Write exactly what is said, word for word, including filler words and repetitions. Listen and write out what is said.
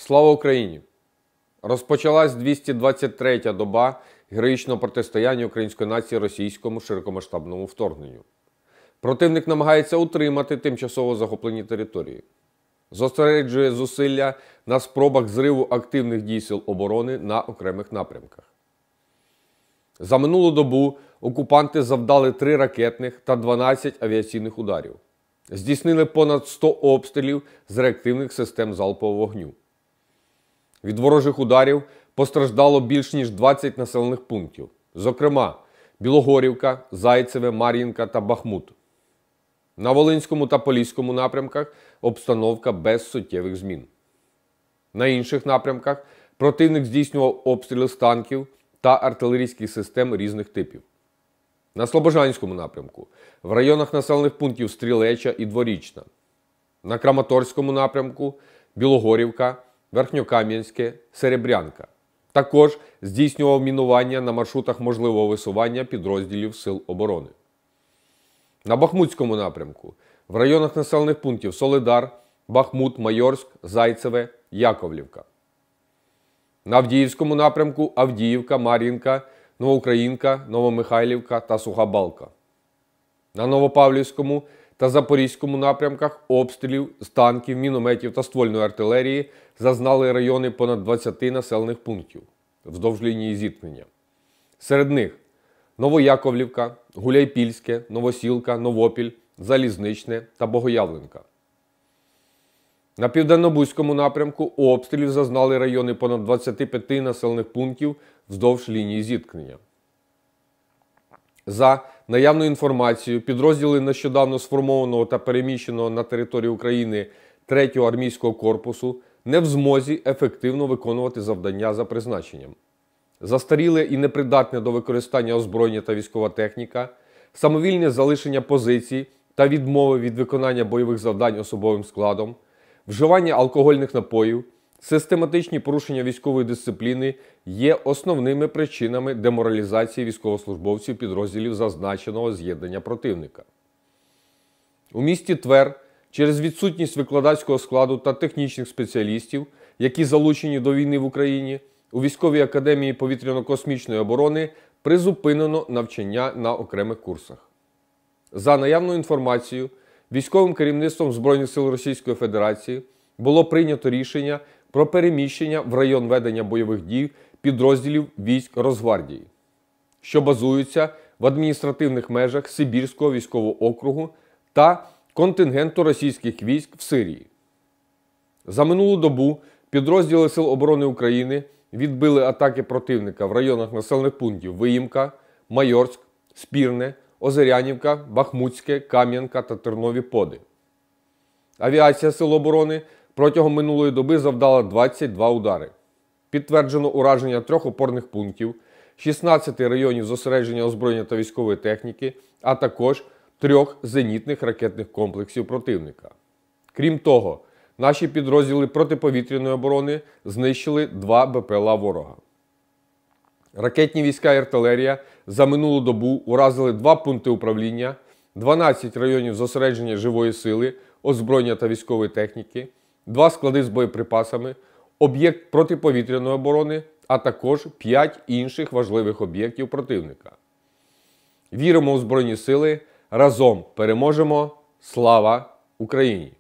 Слава Україні! Розпочалась двісті двадцять третя доба героїчного протистояння української нації російському широкомасштабному вторгненню. Противник намагається утримати тимчасово захоплені території. Зосереджує зусилля на спробах зриву активних дій сил оборони на окремих напрямках. За минулу добу окупанти завдали три ракетних та дванадцять авіаційних ударів. Здійснили понад сто обстрілів з реактивних систем залпового вогню. Від ворожих ударів постраждало більш ніж двадцять населених пунктів, зокрема Білогорівка, Зайцеве, Мар'їнка та Бахмут. На Волинському та Поліському напрямках обстановка без суттєвих змін. На інших напрямках противник здійснював обстріли з танків та артилерійських систем різних типів. На Слобожанському напрямку в районах населених пунктів Стрілеча і Дворічна. На Краматорському напрямку Білогорівка, Верхньокам'янське, Серебрянка. Також здійснював мінування на маршрутах можливого висування підрозділів Сил оборони. На Бахмутському напрямку в районах населених пунктів Солидар, Бахмут, Майорськ, Зайцеве, Яковлівка. На Авдіївському напрямку Авдіївка, Мар'їнка, Новоукраїнка, Новомихайлівка та Суха Балка. На Новопавлівському та Запорізькому напрямках обстрілів з танків, мінометів та ствольної артилерії зазнали райони понад двадцяти населених пунктів вздовж лінії зіткнення. Серед них Новояковлівка, Гуляйпільське, Новосілка, Новопіль, Залізничне та Богоявленка. На Південно-Бузькому напрямку обстрілів зазнали райони понад двадцяти п'яти населених пунктів вздовж лінії зіткнення. За наявною інформацією, підрозділи нещодавно сформованого та переміщеного на територію України третього армійського корпусу не в змозі ефективно виконувати завдання за призначенням. Застаріле і непридатне до використання озброєння та військова техніка, самовільне залишення позицій та відмови від виконання бойових завдань особовим складом, вживання алкогольних напоїв, систематичні порушення військової дисципліни є основними причинами деморалізації військовослужбовців підрозділів зазначеного з'єднання противника. У місті Твер через відсутність викладацького складу та технічних спеціалістів, які залучені до війни в Україні, у Військовій академії повітряно-космічної оборони призупинено навчання на окремих курсах. За наявною інформацією, військовим керівництвом Збройних сил Російської Федерації було прийнято рішення про переміщення в район ведення бойових дій підрозділів військ Росгвардії, що базуються в адміністративних межах Сибірського військового округу та контингенту російських військ в Сирії. За минулу добу підрозділи Сил оборони України відбили атаки противника в районах населених пунктів Виїмка, Майорськ, Спірне, Озерянівка, Бахмутське, Кам'янка та Тернові Поди. Авіація Сил оборони протягом минулої доби завдала двадцять два удари. Підтверджено ураження трьох опорних пунктів, шістнадцяти районів зосередження озброєння та військової техніки, а також трьох зенітних ракетних комплексів противника. Крім того, наші підрозділи протиповітряної оборони знищили два Б П Л А ворога. Ракетні війська і артилерія за минулу добу уразили два пункти управління, дванадцять районів зосередження живої сили, озброєння та військової техніки, два склади з боєприпасами, об'єкт протиповітряної оборони, а також п'ять інших важливих об'єктів противника. Віримо у Збройні сили, разом переможемо! Слава Україні!